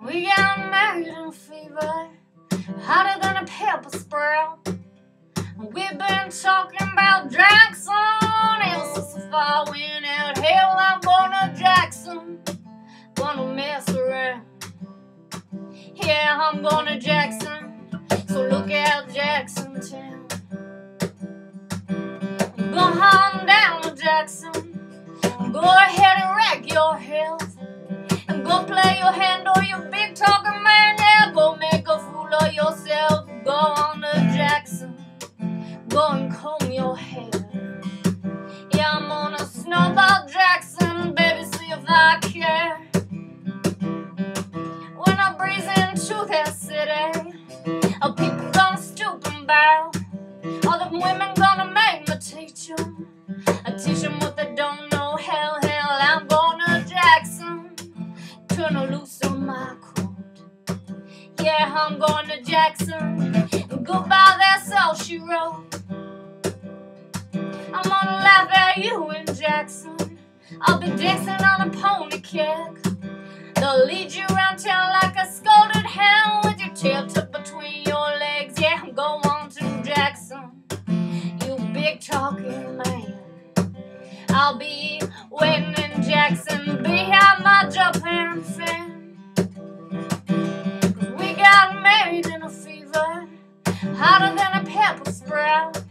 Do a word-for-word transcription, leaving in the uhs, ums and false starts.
We got married in a fever, hotter than a pepper sprout. We've been talking about Jackson ever since the fire went out. Hell, I'm going to Jackson, gonna mess around. Yeah, I'm going to Jackson, so look out Jackson town. Go on down to Jackson, go ahead and wreck your health, and go play your hand or your big talking man. Yeah, go make a fool of yourself. Go on to Jackson, go and comb your hair. Yeah, I'm on a snowball Jackson, baby, see if I care. When I breeze into that city, all people gonna stoop and bow. All the women gonna make me teach them. I teach them what they don't know. Hell, hell, I'm going to Jackson, turn loose on my coat. Yeah, I'm going to Jackson, goodbye, that's all she wrote. I'm gonna laugh at you in Jackson, I'll be dancing on a pony keg. They'll lead you around town like a scalded hound with your tail tucked between your legs. Yeah, I'm going to Jackson, you big-talkin man. I'll be waiting in Jackson behind my Japan fan. 'Cause we got married in a fever, hotter than a pepper sprout.